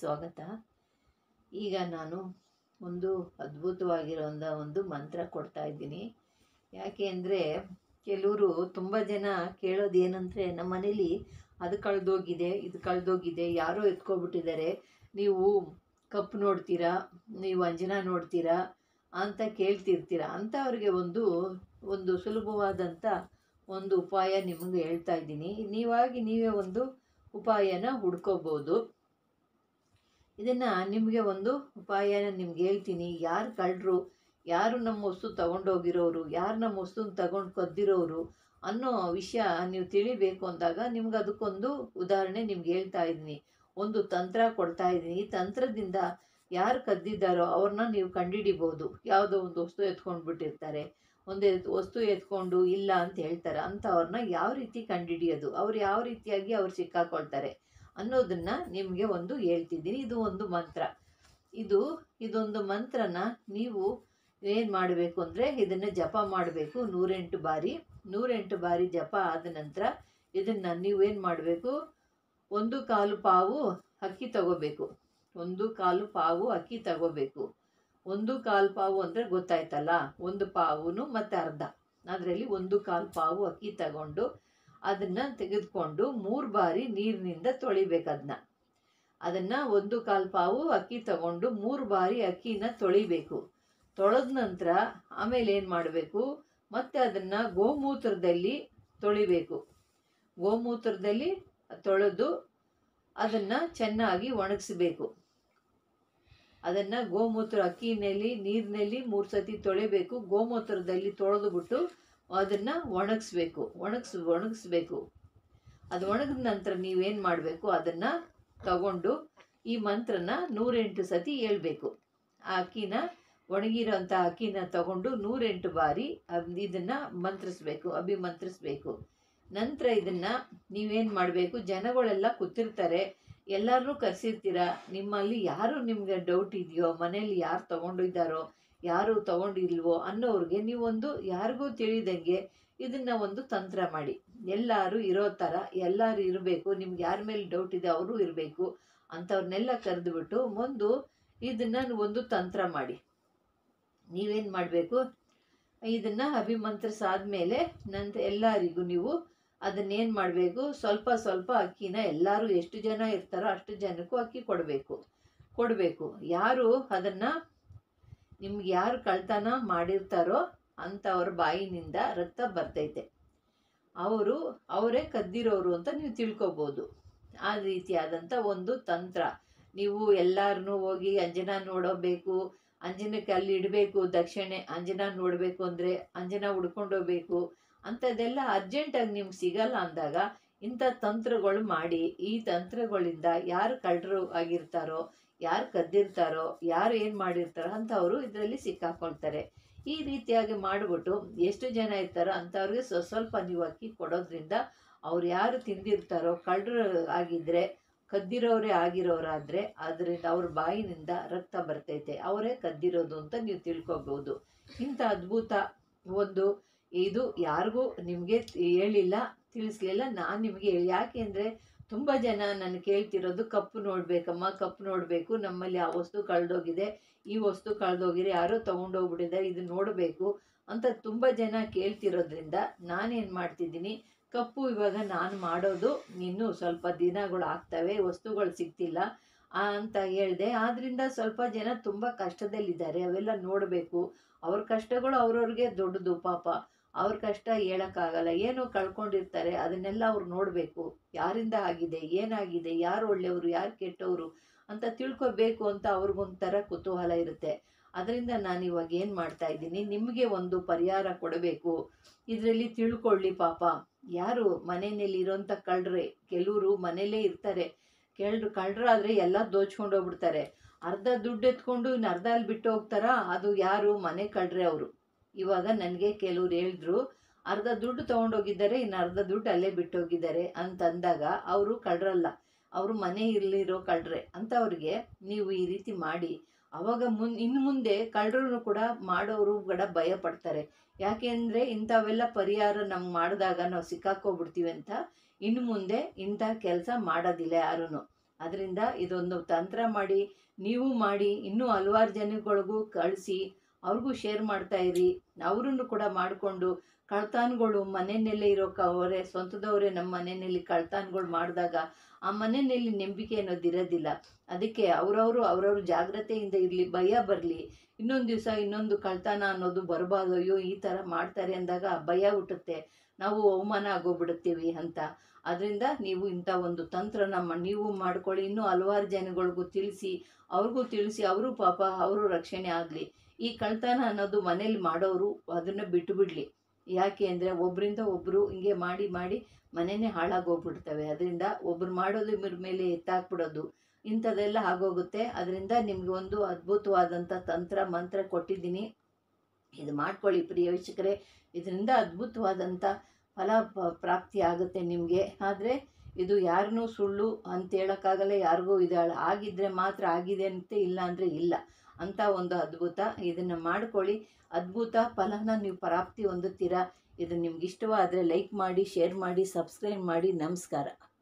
ಸ್ವಾಗತ. ಈಗ ನಾನು ಒಂದು ಅದ್ಭುತವಾಗಿರೋ ಒಂದು ಮಂತ್ರ ಕೊಡ್ತಾ ಇದ್ದೀನಿ. ಯಾಕೆ ಅಂದರೆ ಕೆಲವರು ತುಂಬ ಜನ ಕೇಳೋದು ಏನಂದರೆ, ನಮ್ಮ ಮನೇಲಿ ಅದು ಕಳೆದೋಗಿದೆ, ಇದು ಕಳೆದೋಗಿದೆ, ಯಾರೋ ಎತ್ಕೊಬಿಟ್ಟಿದ್ದಾರೆ, ನೀವು ಕಪ್ಪು ನೋಡ್ತೀರಾ, ನೀವು ಅಂಜನಾ ನೋಡ್ತೀರಾ ಅಂತ ಕೇಳ್ತಿರ್ತೀರ. ಅಂಥವ್ರಿಗೆ ಒಂದು ಸುಲಭವಾದಂಥ ಒಂದು ಉಪಾಯ ನಿಮಗೆ ಹೇಳ್ತಾ ಇದ್ದೀನಿ. ನೀವೇ ಒಂದು ಉಪಾಯನ ಹುಡ್ಕೋಬೋದು. ಇದನ್ನು ನಿಮಗೆ ಒಂದು ಉಪಾಯನ ನಿಮ್ಗೆ ಹೇಳ್ತೀನಿ. ಯಾರು ಕಳ್ಳರು, ಯಾರು ನಮ್ಮ ವಸ್ತು ತಗೊಂಡೋಗಿರೋರು, ಯಾರು ನಮ್ಮ ವಸ್ತುನ ತಗೊಂಡು ಕದ್ದಿರೋರು ಅನ್ನೋ ವಿಷಯ ನೀವು ತಿಳಿಬೇಕು ಅಂದಾಗ ನಿಮ್ಗೆ ಅದಕ್ಕೊಂದು ಉದಾಹರಣೆ ನಿಮ್ಗೆ ಹೇಳ್ತಾ ಇದ್ದೀನಿ. ಒಂದು ತಂತ್ರ ಕೊಡ್ತಾ ಇದ್ದೀನಿ. ಈ ತಂತ್ರದಿಂದ ಯಾರು ಕದ್ದಿದ್ದಾರೋ ಅವ್ರನ್ನ ನೀವು ಕಂಡುಹಿಡಿಬೋದು. ಯಾವುದೋ ಒಂದು ವಸ್ತು ಎತ್ಕೊಂಡು ಬಿಟ್ಟಿರ್ತಾರೆ, ಒಂದು ವಸ್ತು ಎತ್ಕೊಂಡು ಇಲ್ಲ ಅಂತ ಹೇಳ್ತಾರೆ. ಅಂಥವ್ರನ್ನ ಯಾವ ರೀತಿ ಕಂಡುಹಿಡಿಯೋದು, ಅವ್ರು ಯಾವ ರೀತಿಯಾಗಿ ಅವ್ರು ಸಿಕ್ಕಾಕೊಳ್ತಾರೆ ಅನ್ನೋದನ್ನ ನಿಮಗೆ ಒಂದು ಹೇಳ್ತಿದ್ದೀನಿ. ಇದು ಒಂದು ಮಂತ್ರ. ಇದೊಂದು ಮಂತ್ರನ ನೀವು ಏನು ಮಾಡಬೇಕು ಅಂದರೆ, ಇದನ್ನು ಜಪ ಮಾಡಬೇಕು 108 ಬಾರಿ ಜಪ ಆದ ನಂತರ ಇದನ್ನು ನೀವೇನು ಮಾಡಬೇಕು, 1/4 ಪಾವು ಅಕ್ಕಿ ತಗೋಬೇಕು. 1/4 ಪಾವು ಅಕ್ಕಿ ತಗೋಬೇಕು. 1/4 ಪಾವು ಅಂದರೆ ಗೊತ್ತಾಯ್ತಲ್ಲ, 1 ಪಾವುನು ಮತ್ತು ಅರ್ಧ, ಅದರಲ್ಲಿ 1/4 ಪಾವು ಅಕ್ಕಿ ತಗೊಂಡು ಅದನ್ನು ತೆಗೆದುಕೊಂಡು 3 ಬಾರಿ ನೀರಿನಿಂದ ತೊಳಿಬೇಕು. ಅದನ್ನು 1/4 ಪಾವು ಅಕ್ಕಿ ತಗೊಂಡು 3 ಬಾರಿ ಅಕ್ಕಿನ ತೊಳಿಬೇಕು. ತೊಳೆದ ನಂತರ ಆಮೇಲೆ ಏನು ಮಾಡಬೇಕು, ಮತ್ತೆ ಅದನ್ನು ಗೋಮೂತ್ರದಲ್ಲಿ ತೊಳಿಬೇಕು. ಗೋಮೂತ್ರದಲ್ಲಿ ತೊಳೆದು ಅದನ್ನು ಚೆನ್ನಾಗಿ ಒಣಗಿಸ್ಬೇಕು. ಅದನ್ನು ಗೋಮೂತ್ರ ಅಕ್ಕಿನಲ್ಲಿ ನೀರಿನಲ್ಲಿ 3 ಸತಿ ತೊಳಿಬೇಕು. ಗೋಮೂತ್ರದಲ್ಲಿ ತೊಳೆದುಬಿಟ್ಟು ಅದನ್ನು ಒಣಗಿಸ್ಬೇಕು. ಅದು ಒಣಗಿದ ನಂತರ ನೀವೇನು ಮಾಡಬೇಕು, ಅದನ್ನು ತಗೊಂಡು ಈ ಮಂತ್ರನ 108 ಸತಿ ಹೇಳ್ಬೇಕು. ಆ ಅಕ್ಕಿನ, ಒಣಗಿರೋಂಥ ಅಕ್ಕಿನ ತಗೊಂಡು 108 ಬಾರಿ ಇದನ್ನು ಅಭಿಮಂತ್ರಿಸ್ಬೇಕು. ನಂತರ ಇದನ್ನು ನೀವೇನು ಮಾಡಬೇಕು, ಜನಗಳೆಲ್ಲ ಕೂತಿರ್ತಾರೆ, ಎಲ್ಲರೂ ಕರೆಸಿರ್ತೀರ. ನಿಮ್ಮಲ್ಲಿ ಯಾರು ನಿಮ್ಗೆ ಡೌಟ್ ಇದೆಯೋ, ಮನೇಲಿ ಯಾರು ತಗೊಂಡಿದ್ದಾರೋ ಯಾರು ತಗೊಂಡಿಲ್ವೋ ಅನ್ನೋರಿಗೆ ನೀವೊಂದು ಯಾರಿಗೂ ತಿಳಿದಂಗೆ ಇದನ್ನು ಒಂದು ತಂತ್ರ ಮಾಡಿ. ಎಲ್ಲರೂ ಇರೋ ಥರ ಎಲ್ಲರೂ ಇರಬೇಕು. ನಿಮ್ಗೆ ಯಾರ ಮೇಲೆ ಡೌಟ್ ಇದೆ ಅವರು ಇರಬೇಕು. ಅಂಥವ್ರನ್ನೆಲ್ಲ ಕರೆದುಬಿಟ್ಟು ಇದನ್ನು ಒಂದು ತಂತ್ರ ಮಾಡಿ. ನೀವೇನು ಮಾಡಬೇಕು, ಇದನ್ನು ಅಭಿಮಂತ್ರಿಸಾದ್ಮೇಲೆ ನಂತರ ಎಲ್ಲರಿಗೂ ನೀವು ಅದನ್ನೇನು ಮಾಡಬೇಕು, ಸ್ವಲ್ಪ ಸ್ವಲ್ಪ ಅಕ್ಕಿನ ಎಲ್ಲರೂ ಎಷ್ಟು ಜನ ಇರ್ತಾರೋ ಅಷ್ಟು ಜನಕ್ಕೂ ಅಕ್ಕಿ ಕೊಡಬೇಕು. ಯಾರು ಅದನ್ನು ನಿಮ್ಗೆ ಯಾರು ಕಳ್ತನ ಮಾಡಿರ್ತಾರೋ ಅಂಥವ್ರ ಬಾಯಿನಿಂದ ರಕ್ತ ಬರ್ತೈತೆ, ಅವರೇ ಕದ್ದಿರೋರು ಅಂತ ನೀವು ತಿಳ್ಕೊಬೋದು. ಆ ರೀತಿಯಾದಂಥ ಒಂದು ತಂತ್ರ. ನೀವು ಎಲ್ಲರನ್ನೂ ಹೋಗಿ ಅಂಜನಾ ನೋಡೋಬೇಕು, ಅಂಜನಕ್ಕೆ ಅಲ್ಲಿ ಇಡಬೇಕು ದಕ್ಷಿಣೆ. ಅಂಜನಾ ನೋಡಬೇಕು ಅಂದರೆ ಅಂಜನಾ ಹುಡ್ಕೊಂಡೋಗ್ಬೇಕು. ಅಂಥದ್ದೆಲ್ಲ ಅರ್ಜೆಂಟಾಗಿ ನಿಮ್ಗೆ ಸಿಗಲ್ಲ ಅಂದಾಗ ಇಂಥ ತಂತ್ರಗಳು ಮಾಡಿ. ಈ ತಂತ್ರಗಳಿಂದ ಯಾರು ಕಳ್ಳರು ಆಗಿರ್ತಾರೋ, ಯಾರು ಕದ್ದಿರ್ತಾರೋ, ಯಾರು ಏನು ಮಾಡಿರ್ತಾರೋ ಅಂಥವರು ಇದರಲ್ಲಿ ಸಿಕ್ಕಾಕೊಳ್ತಾರೆ. ಈ ರೀತಿಯಾಗಿ ಮಾಡಿಬಿಟ್ಟು ಎಷ್ಟು ಜನ ಇರ್ತಾರೋ ಅಂಥವ್ರಿಗೆ ಸ್ವಲ್ಪ ನೀವು ಅಕ್ಕಿ ಕೊಡೋದ್ರಿಂದ ಅವ್ರು ಯಾರು ತಿಂದಿರ್ತಾರೋ, ಕಳ್ಳರು ಆಗಿದ್ದರೆ, ಕದ್ದಿರೋರೇ ಆಗಿರೋರಾದರೆ ಅದರಿಂದ ಅವ್ರ ಬಾಯಿನಿಂದ ರಕ್ತ ಬರ್ತೈತೆ, ಅವರೇ ಕದ್ದಿರೋದು ಅಂತ ನೀವು ತಿಳ್ಕೊಬೋದು. ಇಂಥ ಅದ್ಭುತ ಇದು ಯಾರಿಗೂ ನಿಮಗೆ ಹೇಳಿಲ್ಲ, ತಿಳಿಸ್ಲಿಲ್ಲ, ನಾನು ನಿಮಗೆ ಹೇಳಿ. ಯಾಕೆ ಅಂದರೆ ತುಂಬ ಜನ ನನ್ನ ಕೇಳ್ತಿರೋದು, ಕಪ್ಪು ನೋಡಬೇಕಮ್ಮ, ಕಪ್ಪು ನೋಡಬೇಕು, ನಮ್ಮಲ್ಲಿ ಆ ವಸ್ತು ಕಳೆದೋಗಿದೆ, ಈ ವಸ್ತು ಕಳೆದೋಗಿದ್ರೆ ಯಾರೋ ತೊಗೊಂಡೋಗ್ಬಿಟ್ಟಿದ್ದಾರೆ, ಇದು ನೋಡಬೇಕು ಅಂತ ತುಂಬ ಜನ ಕೇಳ್ತಿರೋದ್ರಿಂದ ನಾನೇನು ಮಾಡ್ತಿದ್ದೀನಿ, ಕಪ್ಪು ಇವಾಗ ನಾನು ಮಾಡೋದು ಇನ್ನೂ ಸ್ವಲ್ಪ ದಿನಗಳು ಆಗ್ತವೆ, ವಸ್ತುಗಳು ಸಿಗ್ತಿಲ್ಲ ಅಂತ ಹೇಳಿದೆ. ಆದ್ದರಿಂದ ಸ್ವಲ್ಪ ಜನ ತುಂಬ ಕಷ್ಟದಲ್ಲಿದ್ದಾರೆ, ಅವೆಲ್ಲ ನೋಡಬೇಕು. ಅವ್ರ ಕಷ್ಟಗಳು ಅವ್ರವ್ರಿಗೆ ದೊಡ್ಡದು ಪಾಪ, ಅವ್ರ ಕಷ್ಟ ಹೇಳೋಕ್ಕಾಗಲ್ಲ. ಏನೋ ಕಳ್ಕೊಂಡಿರ್ತಾರೆ, ಅದನ್ನೆಲ್ಲ ಅವ್ರು ನೋಡಬೇಕು. ಯಾರಿಂದ ಆಗಿದೆ, ಏನಾಗಿದೆ, ಯಾರು ಒಳ್ಳೆಯವರು ಯಾರು ಕೆಟ್ಟವರು ಅಂತ ತಿಳ್ಕೊಬೇಕು ಅಂತ ಅವ್ರಿಗೊಂಥರ ಕುತೂಹಲ ಇರುತ್ತೆ. ಅದರಿಂದ ನಾನು ಇವಾಗ ಏನು ಮಾಡ್ತಾ ಇದ್ದೀನಿ, ನಿಮಗೆ ಒಂದು ಪರಿಹಾರ ಕೊಡಬೇಕು. ಇದರಲ್ಲಿ ತಿಳ್ಕೊಳ್ಳಿ. ಪಾಪ ಯಾರು ಮನೆಯಲ್ಲಿ ಇರೋಂಥ ಕಳ್ಳರೆ, ಕೆಲವರು ಮನೇಲೇ ಇರ್ತಾರೆ, ಕಳ್ಳರಾದರೆ ಎಲ್ಲ ದೋಚ್ಕೊಂಡು ಹೋಗ್ಬಿಡ್ತಾರೆ. ಅರ್ಧ ದುಡ್ಡು ಎತ್ಕೊಂಡು ಇನ್ನು ಅರ್ಧ ಅಲ್ಲಿ ಬಿಟ್ಟು ಹೋಗ್ತಾರ, ಅದು ಯಾರು ಮನೆ ಕಳ್ಳರೆ ಅವರು. ಇವಾಗ ನನಗೆ ಕೆಲವ್ರು ಹೇಳಿದ್ರು, ಅರ್ಧ ದುಡ್ಡು ತೊಗೊಂಡೋಗಿದ್ದಾರೆ, ಇನ್ನು ಅರ್ಧ ದುಡ್ಡು ಅಲ್ಲೇ ಬಿಟ್ಟೋಗಿದ್ದಾರೆ ಅಂತಂದಾಗ ಅವರು ಕಳ್ಳರಲ್ಲ, ಅವರು ಮನೆ ಇರಲಿರೋ ಕಳ್ಳರೆ. ಅಂಥವ್ರಿಗೆ ನೀವು ಈ ರೀತಿ ಮಾಡಿ. ಆವಾಗ ಇನ್ನು ಮುಂದೆ ಕಳ್ಳರು ಕೂಡ ಮಾಡೋರು ಕೂಡ ಭಯ ಪಡ್ತಾರೆ. ಯಾಕೆಂದರೆ ಇಂಥವೆಲ್ಲ ಪರಿಹಾರ ನಮ್ಗೆ ಮಾಡಿದಾಗ ನಾವು ಸಿಕ್ಕಾಕೋಗ್ಬಿಡ್ತೀವಿ ಅಂತ ಇನ್ನು ಮುಂದೆ ಇಂಥ ಕೆಲಸ ಮಾಡೋದಿಲ್ಲ ಯಾರೂ. ಅದರಿಂದ ಇದೊಂದು ತಂತ್ರ ಮಾಡಿ, ನೀವು ಮಾಡಿ, ಇನ್ನೂ ಹಲವಾರು ಜನಗಳಿಗೂ ಕಳಿಸಿ ಅವ್ರಿಗೂ ಶೇರ್ ಮಾಡ್ತಾ ಇರಿ. ಅವರನ್ನು ಕೂಡ ಮಾಡಿಕೊಂಡು ಕಳ್ತಾನ್ಗಳು ಮನೆಯಲ್ಲೇ ಅವರೇ ಸ್ವಂತದವರೇ ನಮ್ಮ ಮನೆಯಲ್ಲಿ ಕಳ್ತಾನ್ಗಳು ಮಾಡಿದಾಗ ಆ ಮನೆಯಲ್ಲಿ ನಂಬಿಕೆ ಅನ್ನೋದಿರೋದಿಲ್ಲ. ಅದಕ್ಕೆ ಅವ್ರವ್ರ ಜಾಗ್ರತೆಯಿಂದ ಇರಲಿ, ಭಯ ಬರಲಿ. ಇನ್ನೊಂದು ದಿವಸ ಇನ್ನೊಂದು ಕಳ್ತನ ಅನ್ನೋದು ಬರಬಾರ್ದು, ಅಯ್ಯೋ ಈ ಥರ ಮಾಡ್ತಾರೆ ಅಂದಾಗ ಭಯ ಹುಟ್ಟುತ್ತೆ, ನಾವು ಅವಮಾನ ಆಗೋಗ್ಬಿಡುತ್ತೀವಿ ಅಂತ. ಅದರಿಂದ ನೀವು ಇಂಥ ಒಂದು ತಂತ್ರನ ನೀವು ಮಾಡ್ಕೊಳ್ಳಿ, ಇನ್ನೂ ಹಲವಾರು ಜನಗಳಿಗೂ ತಿಳಿಸಿ, ಅವ್ರಿಗೂ ತಿಳಿಸಿ, ಅವರು ಪಾಪ ಅವರು ರಕ್ಷಣೆ ಆಗಲಿ. ಈ ಕಳ್ತನ ಅನ್ನೋದು ಮನೇಲಿ ಮಾಡೋರು ಅದನ್ನು ಬಿಟ್ಟು ಬಿಡಲಿ. ಯಾಕೆ ಅಂದರೆ ಒಬ್ಬರಿಂದ ಒಬ್ಬರು ಹಿಂಗೆ ಮಾಡಿ ಮಾಡಿ ಮನೆಯೇ ಹಾಳಾಗೋಗ್ಬಿಡ್ತವೆ. ಅದರಿಂದ ಒಬ್ರು ಮಾಡೋದು ಇವ್ರ ಮೇಲೆ ಎತ್ತಾಕ್ಬಿಡೋದು ಇಂಥದ್ದೆಲ್ಲ ಆಗೋಗುತ್ತೆ. ಅದರಿಂದ ನಿಮಗೆ ಒಂದು ಅದ್ಭುತವಾದಂಥ ತಂತ್ರ ಮಂತ್ರ ಕೊಟ್ಟಿದ್ದೀನಿ, ಇದು ಮಾಡ್ಕೊಳ್ಳಿ ಪ್ರಿಯ ವೀಕ್ಷಕರೇ. ಇದರಿಂದ ಅದ್ಭುತವಾದಂಥ ಫಲ ಪ್ರಾಪ್ತಿ ಆಗುತ್ತೆ ನಿಮಗೆ. ಆದರೆ ಇದು ಯಾರನ್ನೂ ಸುಳ್ಳು ಅಂತ ಹೇಳೋಕ್ಕಾಗಲ್ಲ, ಯಾರಿಗೂ ಇದು ಆಗಿದ್ದರೆ ಮಾತ್ರ ಆಗಿದೆ ಅಂತ, ಇಲ್ಲ ಅಂದರೆ ಇಲ್ಲ ಅಂತ ಒಂದು ಅದ್ಭುತ. ಇದನ್ನು ಮಾಡ್ಕೊಳ್ಳಿ, ಅದ್ಭುತ ಫಲನ ನೀವು ಪ್ರಾಪ್ತಿ ಹೊಂದುತ್ತೀರಾ. ಇದು ನಿಮ್ಗೆ ಇಷ್ಟವಾದರೆ ಲೈಕ್ ಮಾಡಿ, ಶೇರ್ ಮಾಡಿ, ಸಬ್ಸ್ಕ್ರೈಬ್ ಮಾಡಿ. ನಮಸ್ಕಾರ.